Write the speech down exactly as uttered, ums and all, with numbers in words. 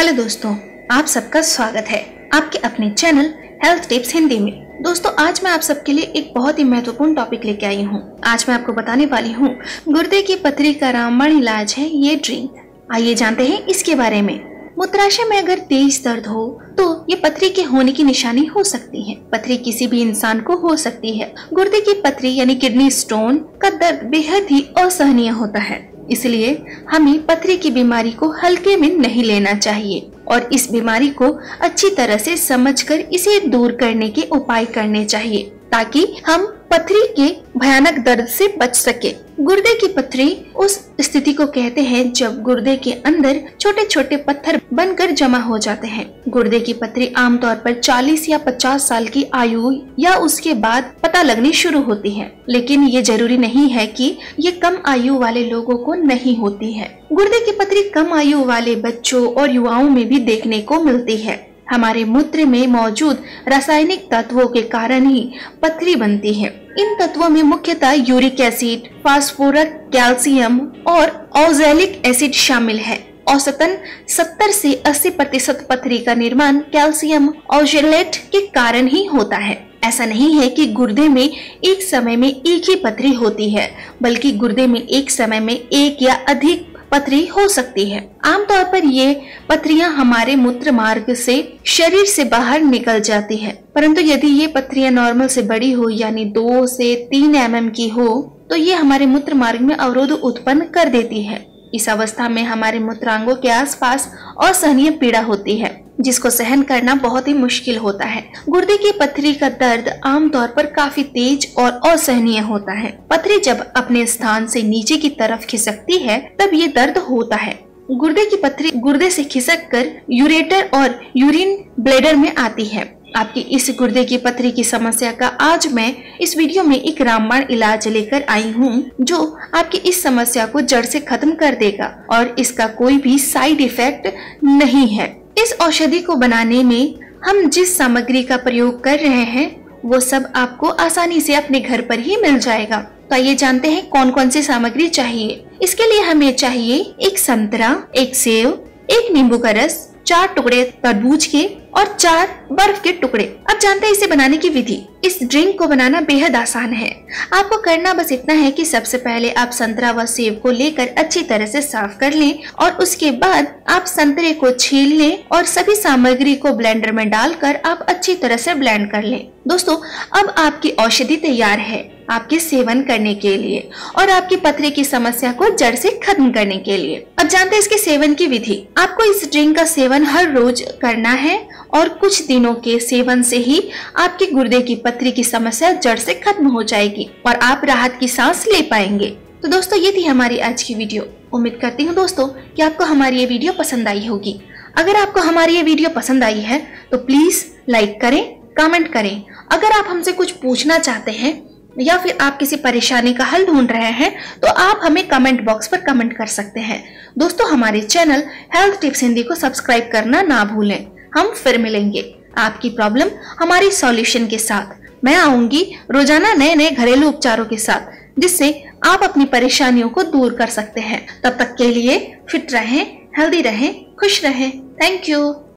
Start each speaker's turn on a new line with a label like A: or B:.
A: Hello दोस्तों, आप सबका स्वागत है आपके अपने चैनल हेल्थ टिप्स हिंदी में। दोस्तों, आज मैं आप सबके लिए एक बहुत ही महत्वपूर्ण टॉपिक लेके आई हूँ। आज मैं आपको बताने वाली हूँ गुर्दे की पथरी का रामबाण इलाज है ये ड्रिंक। आइए जानते हैं इसके बारे में। मूत्राशय में अगर तेज दर्द हो तो ये पथरी के होने की निशानी हो सकती है। पथरी किसी भी इंसान को हो सकती है। गुर्दे की पथरी यानी किडनी स्टोन का दर्द बेहद ही असहनीय होता है, इसलिए हमें पथरी की बीमारी को हल्के में नहीं लेना चाहिए और इस बीमारी को अच्छी तरह से समझकर इसे दूर करने के उपाय करने चाहिए ताकि हम पथरी के भयानक दर्द से बच सके। गुर्दे की पथरी उस स्थिति को कहते हैं जब गुर्दे के अंदर छोटे छोटे पत्थर बनकर जमा हो जाते हैं। गुर्दे की पथरी आमतौर पर चालीस या पचास साल की आयु या उसके बाद पता लगनी शुरू होती है, लेकिन ये जरूरी नहीं है कि ये कम आयु वाले लोगों को नहीं होती है। गुर्दे की पथरी कम आयु वाले बच्चों और युवाओं में भी देखने को मिलती है। हमारे मूत्र में मौजूद रासायनिक तत्वों के कारण ही पथरी बनती है। इन तत्वों में मुख्यतः यूरिक एसिड, फास्फोरस, कैल्शियम और ऑक्सैलिक एसिड शामिल है। औसतन सत्तर से अस्सी प्रतिशत पथरी का निर्माण कैल्शियम ऑक्सैलेट के कारण ही होता है। ऐसा नहीं है कि गुर्दे में एक समय में एक ही पथरी होती है, बल्कि गुर्दे में एक समय में एक या अधिक पथरी हो सकती है। आमतौर पर ये पथरियां हमारे मूत्र मार्ग से शरीर से बाहर निकल जाती है, परंतु यदि ये पथरियां नॉर्मल से बड़ी हो यानी दो से तीन एम एम की हो तो ये हमारे मूत्र मार्ग में अवरोध उत्पन्न कर देती है। इस अवस्था में हमारे मूत्रांगों के आसपास असहनीय पीड़ा होती है, जिसको सहन करना बहुत ही मुश्किल होता है। गुर्दे की पथरी का दर्द आमतौर पर काफी तेज और असहनीय होता है। पथरी जब अपने स्थान से नीचे की तरफ खिसकती है तब ये दर्द होता है। गुर्दे की पथरी गुर्दे से खिसक कर यूरेटर और यूरिन ब्लैडर में आती है। आपकी इस गुर्दे की पथरी की समस्या का आज मैं इस वीडियो में एक रामबाण इलाज लेकर आई हूँ जो आपकी इस समस्या को जड़ से खत्म कर देगा और इसका कोई भी साइड इफेक्ट नहीं है। इस औषधि को बनाने में हम जिस सामग्री का प्रयोग कर रहे हैं वो सब आपको आसानी से अपने घर पर ही मिल जाएगा। तो आइए जानते हैं कौन कौन सी सामग्री चाहिए। इसके लिए हमें चाहिए एक संतरा, एक सेव, एक नींबू का रस, चार टुकड़े तरबूज के और चार बर्फ के टुकड़े। अब जानते हैं इसे बनाने की विधि। इस ड्रिंक को बनाना बेहद आसान है। आपको करना बस इतना है कि सबसे पहले आप संतरा व सेब को लेकर अच्छी तरह से साफ कर लें और उसके बाद आप संतरे को छील लें और सभी सामग्री को ब्लेंडर में डालकर आप अच्छी तरह से ब्लेंड कर लें। दोस्तों, अब आपकी औषधि तैयार है आपके सेवन करने के लिए और आपकी पथरी की समस्या को जड़ से खत्म करने के लिए। अब जानते हैं इसके सेवन की विधि। आपको इस ड्रिंक का सेवन हर रोज करना है और कुछ दिनों के सेवन से ही आपके गुर्दे की पथरी की समस्या जड़ से खत्म हो जाएगी और आप राहत की सांस ले पाएंगे। तो दोस्तों, ये थी हमारी आज की वीडियो। उम्मीद करती हूँ दोस्तों कि आपको हमारी ये वीडियो पसंद आई होगी। अगर आपको हमारी ये वीडियो पसंद आई है तो प्लीज लाइक करें, कमेंट करें। अगर आप हमसे कुछ पूछना चाहते हैं या फिर आप किसी परेशानी का हल ढूंढ रहे हैं तो आप हमें कमेंट बॉक्स पर कमेंट कर सकते हैं। दोस्तों, हमारे चैनल हेल्थ टिप्स हिंदी को सब्सक्राइब करना ना भूलें। हम फिर मिलेंगे आपकी प्रॉब्लम हमारी सॉल्यूशन के साथ। मैं आऊंगी रोजाना नए नए घरेलू उपचारों के साथ जिससे आप अपनी परेशानियों को दूर कर सकते हैं। तब तक के लिए फिट रहें, हेल्दी रहें, खुश रहें। Thank you.